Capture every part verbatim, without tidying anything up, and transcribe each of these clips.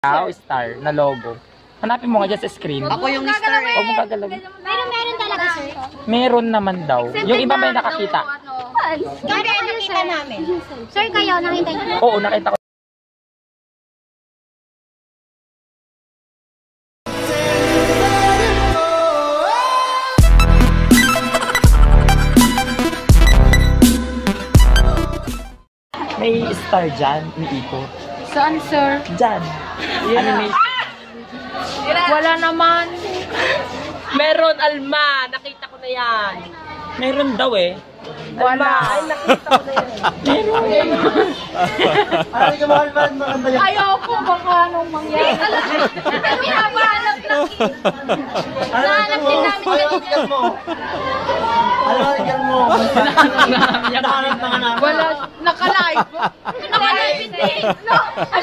Wow, star na logo. Hanapin mo nga dyan sa screen. Ako yung star eh. Huwag mong gagalawin. Meron, meron talaga, sir. Meron naman daw. Yung iba may nakakita. Kaya nakita namin. Sir, kayo, nakita niyo? Oo, nakita ko. May star dyan, umiikot. Saan, sir? Dyan. Animation. Wala naman. Meron, Alma. Nakita ko na yan. Meron daw eh. Wala. Ay, nakita ko na yan. Meron. Ay, ka mahal man, maganda yan. Ayaw ko baka anong mangyari. Kami habahanap lang. Nahanap din namin. Ano ang tigal mo? Ano ang tigal mo? Nahanap na hanap. Wala. Naka-live. Naka-live hindi. No.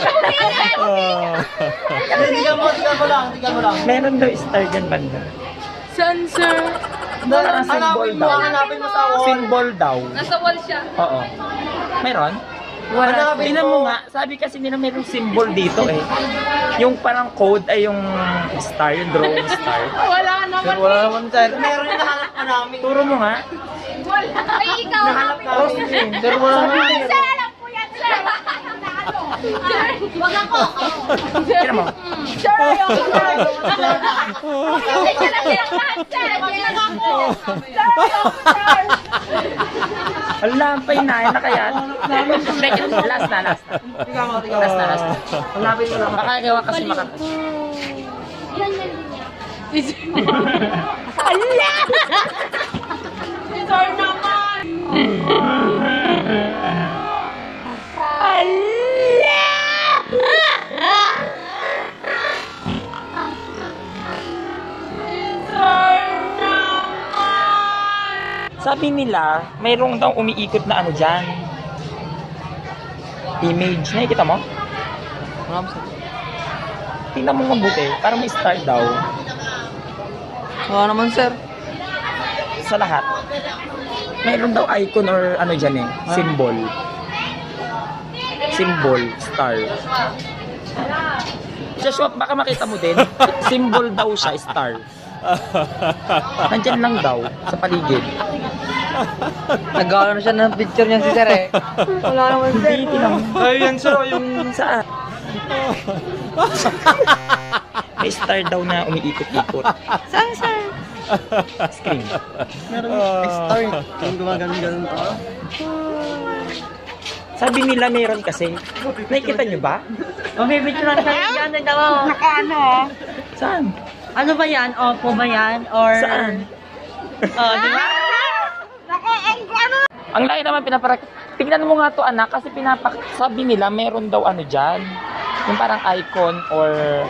Hindi, tigal mo, tigal mo lang, tigal mo lang. Meron daw star dyan banda. Saan, sir? Parang symbol Hanapin mo, daw. hanapin mo sa wall. Symbol daw. Nasa wall siya. Oo. Meron? Wala. Tingnan mo nga, sabi kasi nila merong symbol dito eh. Yung parang code ay yung star, yung drawing star. Wala naman. Wala naman, sir. Meron yung nahanap ka namin. Turo mo nga. Wala. Ay, ikaw. Nahanap namin. Pero wala naman. Sir, alam ko yan, sir. Sir, wag ako. Tingnan mo. Sir, ayoko, sir. Kasi siya lang silang lahat, sir. Wag lang ako. Sir, ayoko, sir. Wala, painahin na kaya. Last na, last na. Tiga mo, tiga mo. Last na, last na. Hanapin mo lang. Baka gawa kasi makakas. Yan, yan, yan. Ala! Sir naman! Ala! Sabi nila, mayroong daw umiikot na ano dyan. Image. Nakikita mo? Tingnan mo mabuti. Parang may star daw. Wala naman, sir. Sa lahat. Mayroon daw icon or ano dyan eh. Symbol. Symbol. Star. Joshua, baka makita mo din. Symbol daw siya, star. Nandyan lang daw, sa paligid. Nagawa na siya ng picture niya si sir eh. Wala naman, sir. Hindi, tinang. Ayun, sir. Yung saan? May star daw na umiikot-ikot. Saan, sir? Screen. Meron uh, star. Yung gumagano'n-ganon to. Sabi nila meron kasi. Nakikita nyo ba? Mabibituran ka rin yan. Naka ano? Saan? Ano ba yan? Opo ba yan? Or... Saan? Oh, di ba? Ang laki naman pinaparak... Tingnan mo nga to anak kasi pinapak... Sabi nila meron daw ano dyan. Yung parang icon or...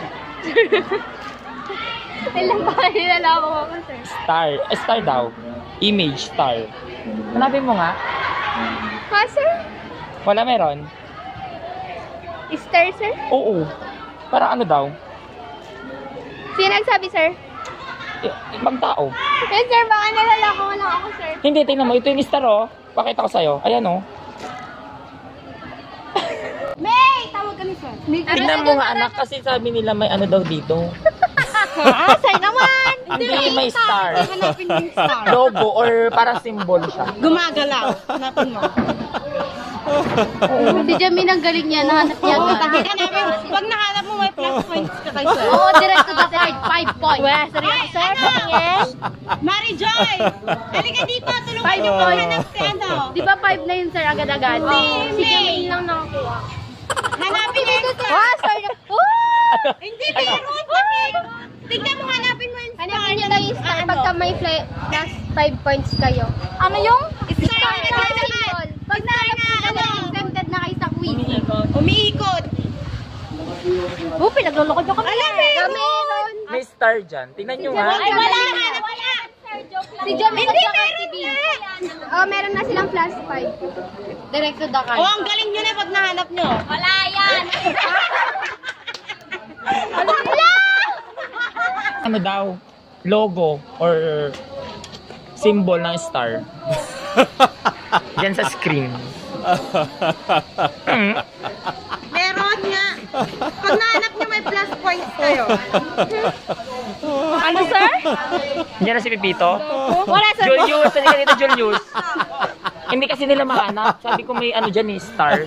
Ilang ba? Nilalaman ko ako, sir. Star. Eh, star daw. Image star. Hanapin mo nga. Ha, sir? Wala meron? Star, sir? Oo. Parang ano daw? Sino nagsabi, sir? I- ibang tao. Eh, sir, baka nilalako lang ako, sir. Hindi, tingnan mo. Ito yung star oh. Pakita ko sa'yo. Ayan oh. May! Tawag kami, sir. Tingnan mo nga anak kasi sabi nila may ano daw dito. Ah, sir naman! Hindi may star. Hanapin mo yung star. Logo or para symbol siya. Gumagalaw. Hanapin mo. Si Jamie ang galing niya. Nahanap niya. Oo, agad. Pag nahanap mo, may plus points ka kay sir. Oo, direct to the direct. Five points. Wala, seryoso, sir. Patingin. Mary Joy! Halika dito, tulungan Five niyo po points. hanap si ano. Di ba five na yun, sir, agad-agad? Si Si May. Jamie lang nakakuha. Hanapin niyo yung star. Ah, sir. Oh! Hindi, meron kami. Tignan mo, hanapin mo yung star. Hanapin niyo lang yung star Ano? pagka may fla- plus five points kayo. Ano yung? Star Star na na naman. symbol. Pag nahanap niyo Ano? na exempted na kayo sa quiz. Umiikot. Oh, pinaglulokod nyo kami. Alam, meron. Meron. May star dyan. Tingnan nyo nga. Ay, wala na. Wala. Si Jamie Hindi, at saka meron si B. na. Oh, meron na silang plus five. Direct to the card. Oh, ang galing nyo na pag nahanap nyo. Wala yan. Wala. Ano daw? Logo or symbol ng star. Diyan sa screen. Meron nga. Pag nahanap nyo may points kayo. Ano, sir? Yan na si Pipito. Wala, sir. Julius, hindi ka dito, Julius. Hindi kasi nila mahanap. Sabi ko may ano dyan eh, star.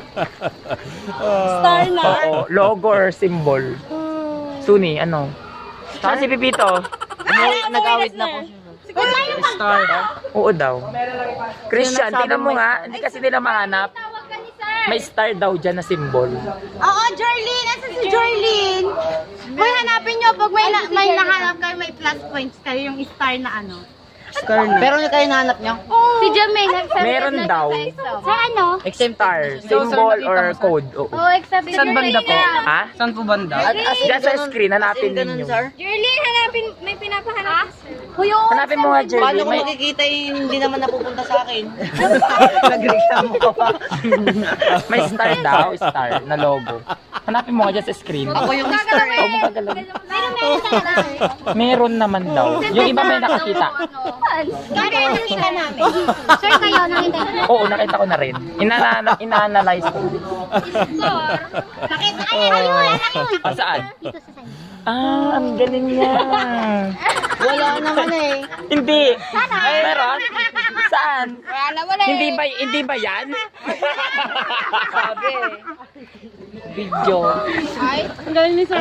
Star na. Oo, logo or symbol. Suni, ano? Saka si Pipito. Nag-awit na po siya. Star. Oo daw. Christian, tingnan mo nga, hindi kasi nila mahanap. Tawag ka ni sir. May star daw dyan na symbol. Oo, Jorlyn. Asa si Jorlyn? Hoy, hanapin nyo. Pag may, na, may nahanap kayo, may plus points kayo yung star na ano. Star na. Pero kayo nahanap niyo? Si Jermaine, nagsabi Meron na daw. Sa ano? Star, symbol or code. Oo. Oh, except Saan banda po? Ha? Saan po banda? Diyan sa screen, hanapin Ganun, ninyo. sir? Jorlyn, hanapin. May pinapahanap. Hoy, oo. Hanapin mo nga, Jerry. Paano ko May, makikita yung hindi naman napupunta sa akin? Nagreklamo ka pa. may star daw, star na logo. Hanapin mo nga dyan sa screen. Ako yung star. Huwag mo gagalaw. Meron, meron talaga. Meron naman daw. Yung iba may nakakita. Kaya nakita namin. Sir, kayo nakita namin. Oo, nakita ko na rin. Ina- ina-analyze ko. Nakita kayo. Ayun, anak yun. Ah, saan? Dito sa sa'yo. Ah, ang galing niya. Wala naman eh. Hindi. Meron? Saan? Wala, wala. Hindi ba hindi ba 'yan? Sabi. Video. Ay, ang galing ni sir.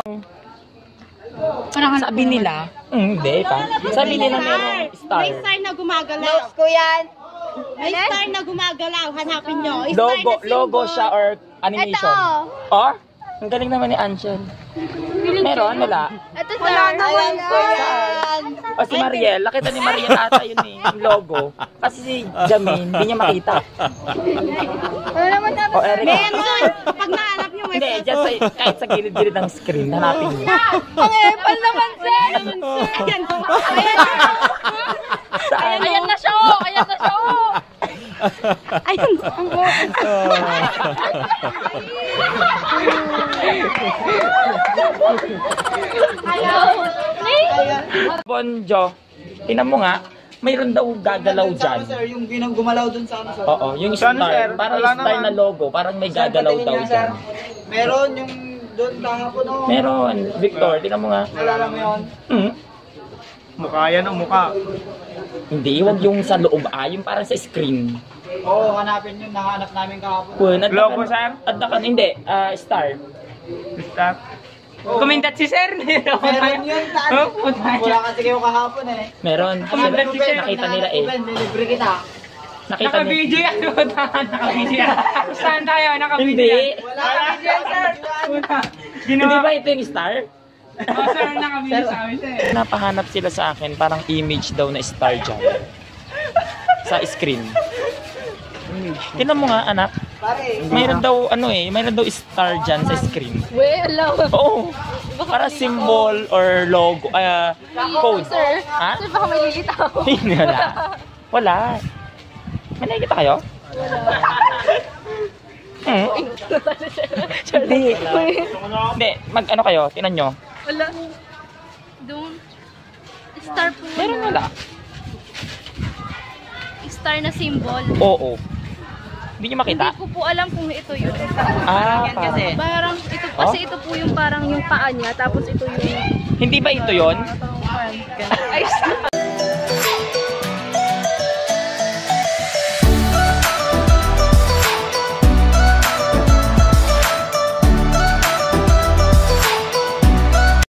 Sabi nila, mm, hindi pa. Sabi nila merong star. May star na gumagalaw. Notes ko yan. May star na gumagalaw. Hanapin nyo. Star Logo, na symbol. logo siya or animation. Ito. Oh? Ang galing naman ni Angel. Meron, wala. Ito, sir. Wala na, Yan. O si Mariel, nakita ni Mariel ata yun eh, yung logo. Kasi si Jamin, hindi niya makita. Wala naman na. O Eric. Meron. Pag nahanap nyo, may Hindi, just sa, kahit sa gilid-gilid ng screen, hanapin niyo. Ang epal naman, sir. Ayan. Ayan. Saan? Ayan na siya. oh. Ayan na siya. oh. Ayun. Ang Ayaw. Bonjo, tinan mo nga, mayroon daw gagalaw dyan. Sir, yung ginang gumalaw dun sa ano, sir? Oo, yung star, parang yung star na logo, parang may gagalaw Sir, daw patingin niya, dyan. sir. Meron yung doon kahapon oh. Meron, Victor, tinan mo nga. Nalala mo yun? Hmm? Mukha yan o mukha. Hindi, wag yung sa loob, ah, yung parang sa screen. Oo, hanapin yun. Nahanap namin kahapon. Kun, at Logo, sir? At nakan, hindi, ah, star. Stop. Kumindat si sir. Meron yun sa ano? Wala kasi kayo kahapon eh. Meron, kasi Kumandat si Sir. nakita nila eh. Libre kita. Nakita nila. Naka-video yan. Naka-video yan. Saan tayo? Naka-video Hindi. yan. Wala kasi yan, sir. Hindi Ginawa. ba ito yung star? Oh, sir, naka-video sa amin sir. Napahanap sila sa akin, parang image daw na star dyan. Sa screen. Tingnan mo nga, anak. Pare, Mayroon daw, ano eh, mayroon daw star dyan sa screen. Well, Oo. Para symbol or logo, ah, code. sir. Ha? Sir, baka may lilitaw. Hindi, wala. Wala. May nakikita kayo? Hmm? Hindi. Hindi, mag ano kayo, tinan nyo. Wala. Doon. Star po. Meron wala. Star na symbol. Oo. Hindi nyo makita? Hindi ko po alam kung ito yun. Ah, kasi. Parang ito kasi ito po yung parang yung paa niya tapos ito yung hindi ba ito yon? ay